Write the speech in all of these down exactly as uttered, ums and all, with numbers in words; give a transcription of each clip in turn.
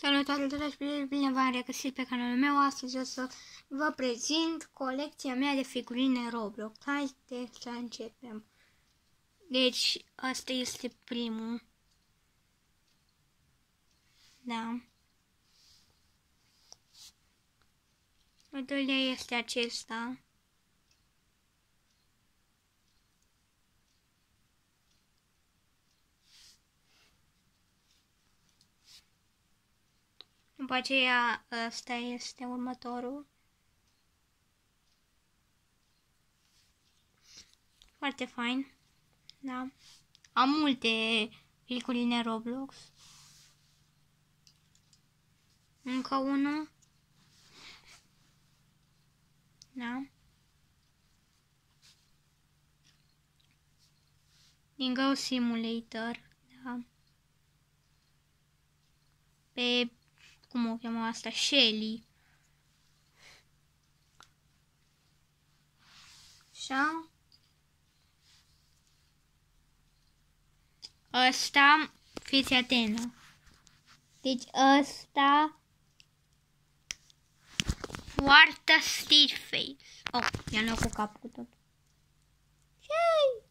Salutare, dragi prieteni, bine v-am regăsit pe canalul meu. Astăzi o să vă prezint colecția mea de figurine Roblox. Haideți să începem. Deci, asta este primul. Da. Al doilea este acesta. După aceea, ăsta este următorul. Foarte fain. Da. Am multe figurile Roblox. Încă unul. Da. Din Go Simulator. Da. Pe... cum o cheamă asta? Shelly. Așa. Ăsta, fiți atentă. Deci ăsta poartă Stitch Face. Oh, i-am luat cu cap cu tot. Yay!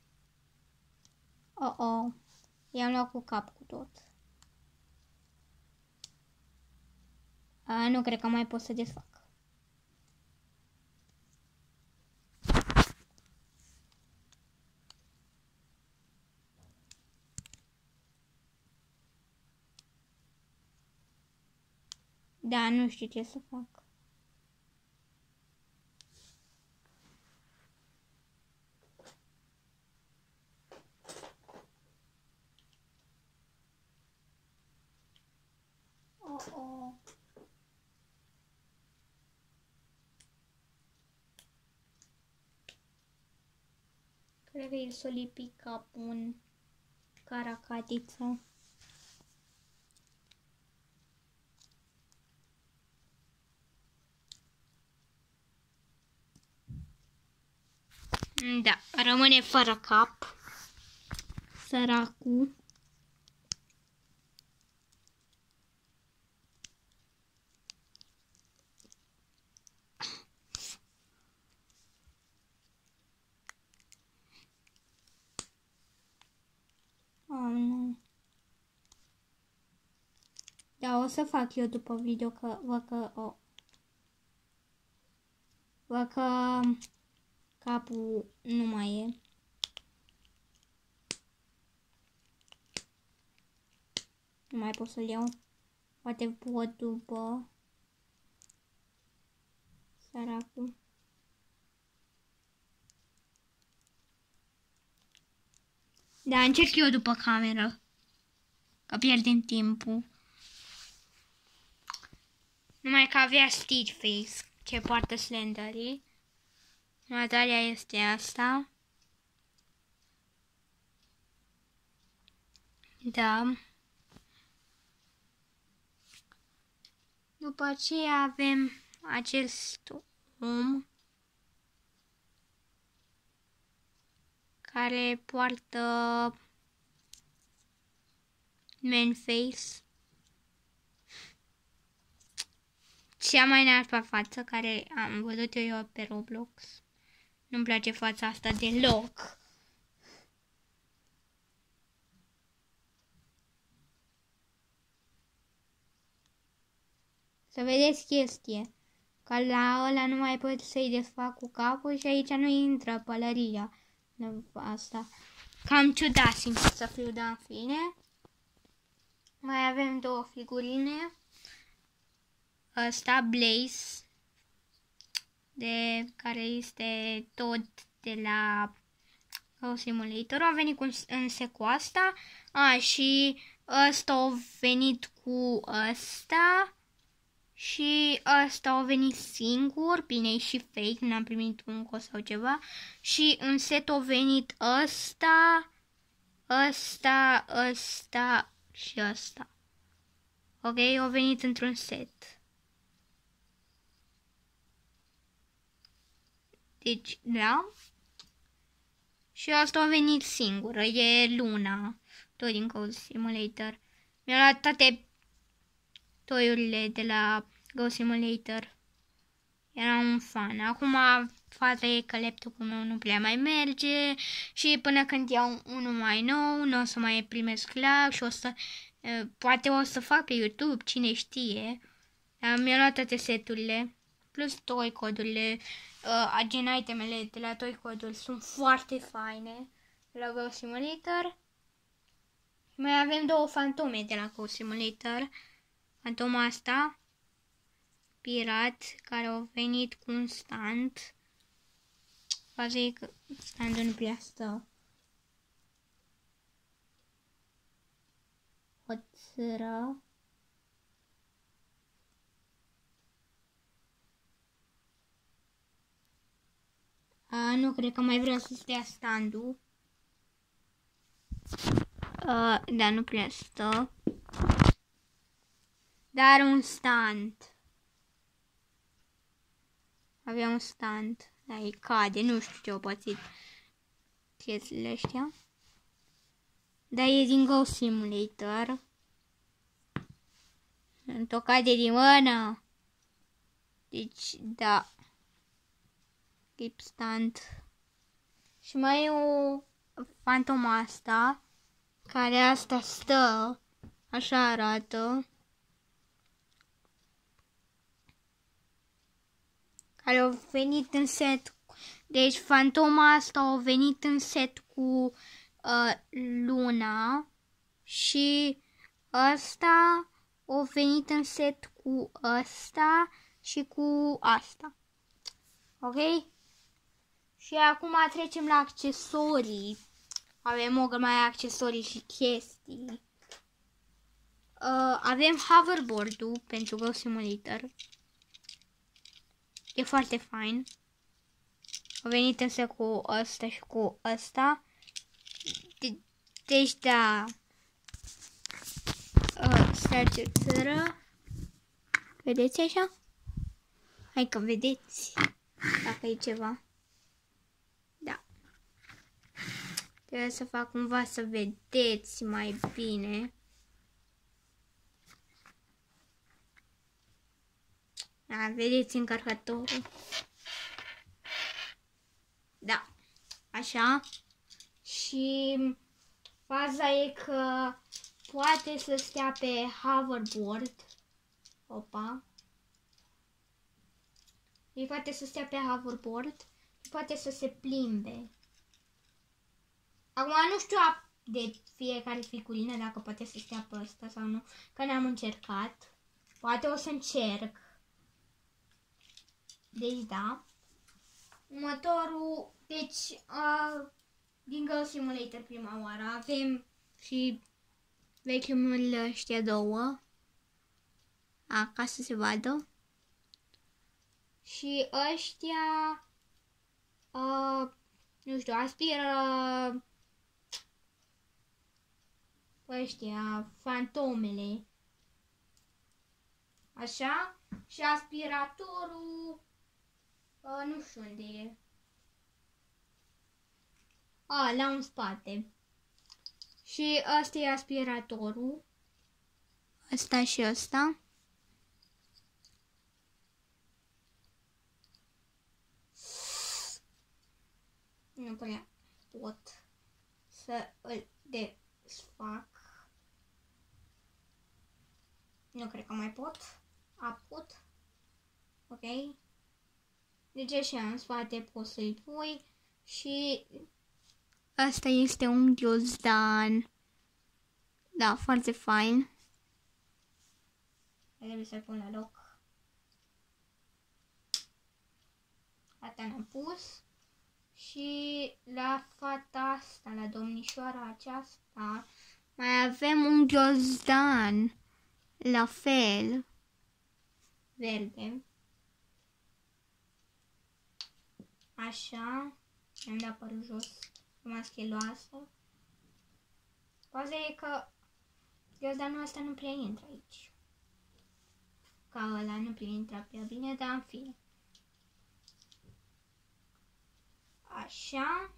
Oh, oh. I-am luat cu cap cu tot. A, nu cred că mai pot să desfac. Da, nu știu ce să fac. Oh, oh. Cred că el s-o lipi capul în caracatiță. Da, rămâne fără cap. Săracul. Oh, nu. Da, o să fac eu după video că văd că oh. Văd că capul nu mai e. Nu mai pot să-l iau. Poate pot după. Săracul. Da, încerc eu după cameră. Că pierdem timpul. Numai că avea Stitch Face, ce poartă Slendery. Următoarea este asta. Da. După aceea avem acest om care poartă Man Face. Cea mai nașpa față care am văzut eu pe Roblox. Nu-mi place fața asta deloc. Să vedeți chestie. Că la ăla nu mai pot să-i desfac cu capul și aici nu intră pălăria. Asta. Cam ciudat, sincer să fiu, dar în fine. Mai avem două figurine. Ăsta, Blaze, de care este tot de la Go Simulator. A venit cu în secul asta. A, și ăsta a venit cu ăsta. Și ăsta a venit singur. Bine, e și fake, n-am primit un cos sau ceva. Și în set a venit ăsta, ăsta, ăsta și ăsta. Ok, au venit într-un set. Deci, da. Și asta a venit singură, e Luna, tot din Go Simulator. Mi-a luat toate toiurile de la Go Simulator. Era un fan. Acum faza e că laptopul meu nu prea mai merge și până când iau unul mai nou nu o să mai primesc lag și o să, poate o să fac pe YouTube, cine știe. Mi-am luat toate seturile, plus toy codurile, agent itemele de la toy codul sunt foarte faine de la Go Simulator. Mai avem două fantome de la Go Simulator. Fantoma asta, pirat, care au venit cu un stand. Faza e că standul nu prea stă. O țără. A, nu cred că mai vreau să stea standul. A, da, nu prea stă. Dar un stand. Avea un stand. Dar îi cade, nu știu ce au pățit chestiile astea. Dar e din Go Simulator. Îmi cade din mână. Deci, da. Keep stand. Și mai e o fantoma asta. Care asta stă. Așa arată. Care au venit în set. Deci fantoma asta a venit în set cu uh, Luna. Și asta a venit în set cu asta și cu asta. Ok? Și acum trecem la accesorii. Avem o grămadă de accesorii și chestii. Uh, avem hoverboard-ul pentru Go Simulator. E foarte fain. A venit însă cu ăsta și cu ăsta. De deci da. Uh, Strage țără. Vedeți așa? Hai că vedeți. Dacă e ceva. Da. Trebuie să fac cumva să vedeți mai bine. Da, vedeți încărcătorul. Da. Așa. Și faza e că poate să stea pe hoverboard. Opa. E poate să stea pe hoverboard. Poate să se plimbe. Acum nu știu de fiecare figurină dacă poate să stea pe ăsta sau nu. Că n-am încercat. Poate o să încerc. Deci da. Următorul, deci uh, din Go Simulator prima oară avem și vacuumul ăștia două. A, ca să se vadă. Și ăștia uh, nu știu, aspiră ăștia, fantomele. Așa. Și aspiratorul uh, nu știu unde e. A, la un spate. Și ăsta e aspiratorul. Ăsta și ăsta. Nu prea pot să îl desfac. Nu cred că mai pot. A, pot. Ok. Deci așa în spate poți să-i pui. Și asta este un ghiozdan. Da, foarte fain. Trebuie să-l pun la loc. Asta l-am pus. Și la fata asta, la domnișoara aceasta, mai avem un ghiozdan. La fel. Verde. Așa. Am dat părul jos. Rămas cheloasă. Paza e că ghiozdanul ăsta nu prea intră aici. Ca ăla nu prea intră prea bine, dar în fine. Așa.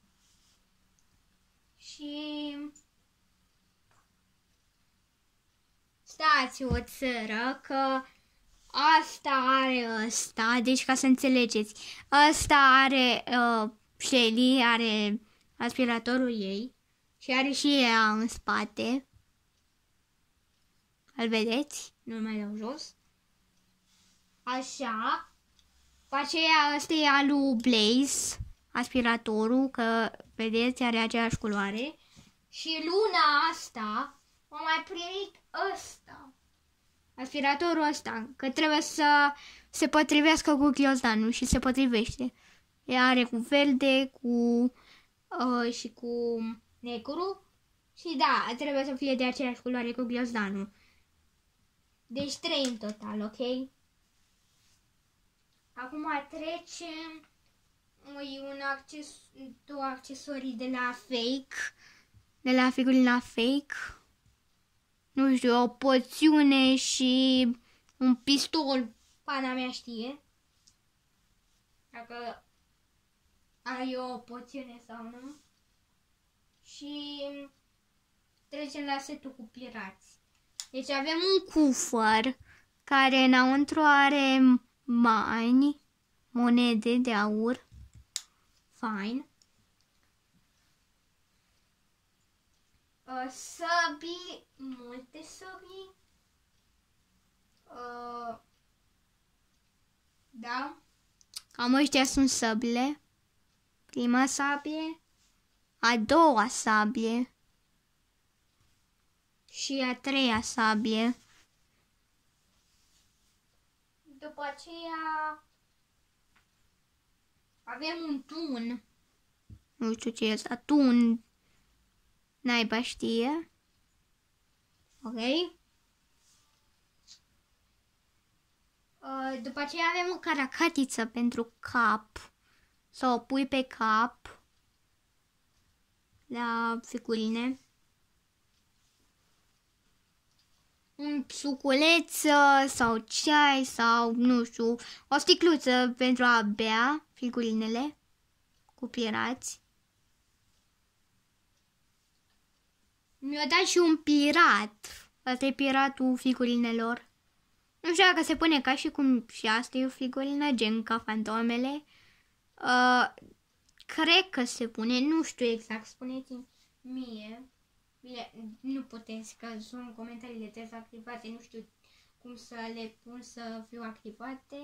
Și stați o țără că asta are ăsta, deci ca să înțelegeți, ăsta are, uh, Shelly are aspiratorul ei și are și ea în spate. Îl vedeți? Nu mai dau jos. Așa. După aceea ăsta e al lui Blaze, aspiratorul, că vedeți, are aceeași culoare. Și luna asta a mai primit ăsta, aspiratorul ăsta, că trebuie să se potrivească cu ghiozdanul și se potrivește. Ea are cu verde, cu uh, și cu negru și da, trebuie să fie de aceeași culoare cu ghiozdanul. Deci trei în total, ok? Acum trecem un acces, două accesorii de la Fake, de la figurina Fake. Nu știu, o poțiune și un pistol, pana mea știe. Dacă ai o poțiune sau nu. Și trecem la setul cu pirați. Deci avem un cufăr care înăuntru are bani, monede de aur. Fine. Uh, săbii, multe săbii. Uh, da. Cam ăștia sunt săbile. Prima sabie, a doua sabie și a treia sabie. După aceea avem un tun. Nu știu ce e asta. Tun. Naiba știe. Ok. După aceea avem o caracatiță pentru cap. Să o pui pe cap. La figurine. Un suculeț sau ceai sau nu știu. O sticluță pentru a bea figurinele cu pirați. Mi-a dat și un pirat. Asta e piratul figurinelor. Nu știu dacă se pune ca și cum și asta e o figurină, gen ca fantomele. Uh, cred că se pune, nu știu exact, spuneți-mi mie. Bine, nu puteți, că sunt comentariile dezactivate, nu știu cum să le pun să fiu activate.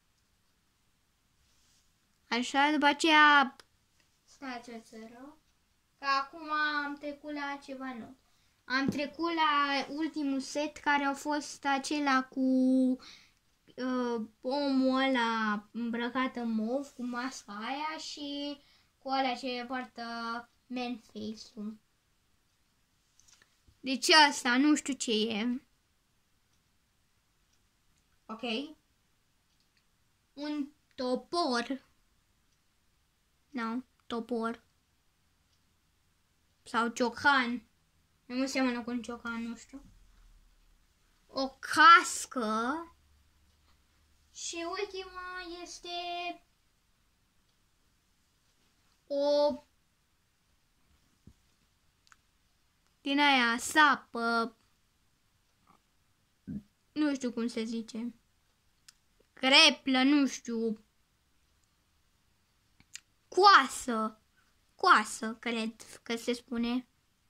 Așa, după aceea, stați o țără, că acum am trecut la ceva nou. Am trecut la ultimul set, care a fost acela cu uh, omul ăla îmbrăcat în mov, cu masca aia și cu ăla ce poartă man face-ul. Deci asta, nu știu ce e. Ok. Un topor. Nu, topor. Sau ciocan. Nu seamănă cu un ciocan, nu știu. O cască. Și ultima este o din aia sapă. Nu știu cum se zice. Creplă, nu știu. Coasă. Coasă, cred că se spune.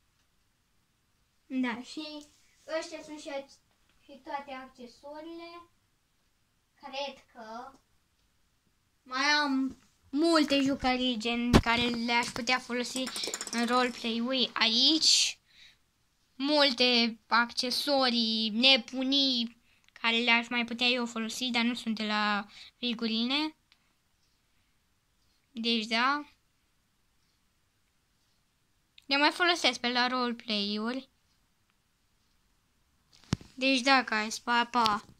Da, și ăștia sunt și, și toate accesoriile. Cred că mai am multe jucării gen care le-aș putea folosi în roleplay-ul aici. Multe accesorii, nebunii care le-aș mai putea eu folosi, dar nu sunt de la figurine. Deci da. Le mai folosesc pe la roleplay-uri. Deci da, guys, pa, pa.